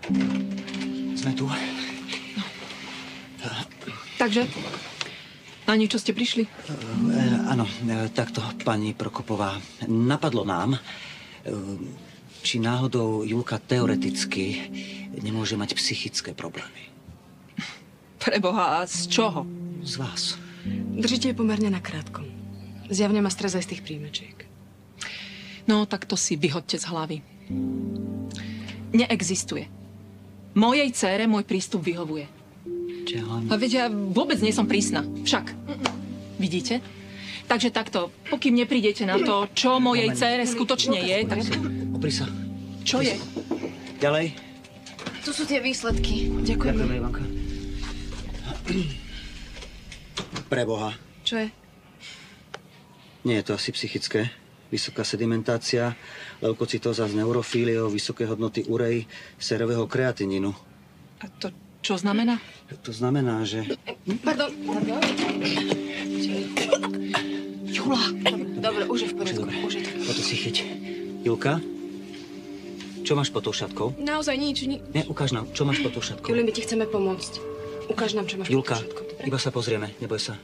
Sme tu. No. Takže, na niečo ste prišli? Áno, takto, pani Prokopová. Napadlo nám, či náhodou Julka teoreticky nemôže mať psychické problémy. Preboha, a z čoho? Z vás. Držíte je pomerne nakrátko. Zjavne má stres aj z tých príjmečiek. No, tak to si vyhoďte z hlavy. Neexistuje. Mojej dcére môj prístup vyhovuje. A veď ja vôbec nie som prísna. Však. Vidíte? Takže takto, pokým neprídete na to, čo mojej dcére skutočne je, tak... Opri sa. Čo je? Ďalej. Tu sú tie výsledky. Ďakujem. Ďakujeme, Ivanka. Preboha. Čo je? Nie je to asi psychické. Vysoká sedimentácia, leukocytóza s neurofíliou, vysoké hodnoty urej, sérového kreatininu. A to čo znamená? To znamená, že... Pardon. Jula! Dobre, už je v poriadku. Dobre, Už je to. toto si chyť. Julka? Čo máš pod tou šatkou? Naozaj nič. Nie, ukáž nám, čo máš pod tou šatkou. Juli, my ti chceme pomôcť. Ukáž nám, čo máš Julka, pod všetko, dobre? iba sa pozrieme, neboj sa.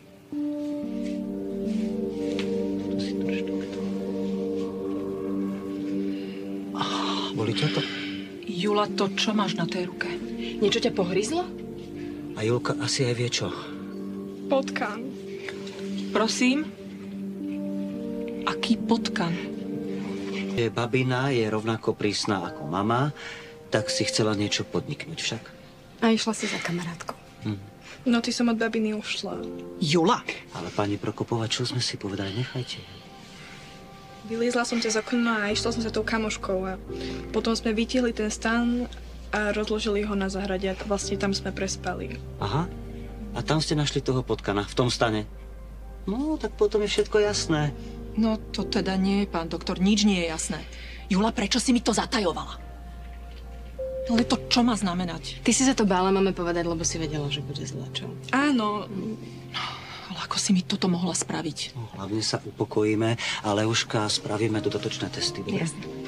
Boli ťa to? Jula, to čo máš na tej ruke? Niečo ťa pohryzlo? A Julka asi aj vie čo. Potkan. Prosím? Aký potkan? Babina je rovnako prísna ako mama, tak si chcela niečo podniknúť však. A išla si za kamarátkou. No ty som od babiny ušla. Jula! Ale pani Prokopová, čo sme si povedali, nechajte. Vyliezla som ťa z okna a išla som sa tou kamoškou a potom sme vytiahli ten stan a rozložili ho na zahrade a vlastne tam sme prespali. Aha. A tam ste našli toho potkana, v tom stane. No, tak potom je všetko jasné. No to teda nie, pán doktor, nič nie je jasné. Jula, prečo si mi to zatajovala? Ale to čo má znamenať? Ty si sa to bála máme povedať, lebo si vedela, že bude zle, čo? Áno, Ale ako si mi toto mohla spraviť? No, hlavne sa upokojíme, ale Leuška, spravíme dodatočné testy. Dobre? Jasne.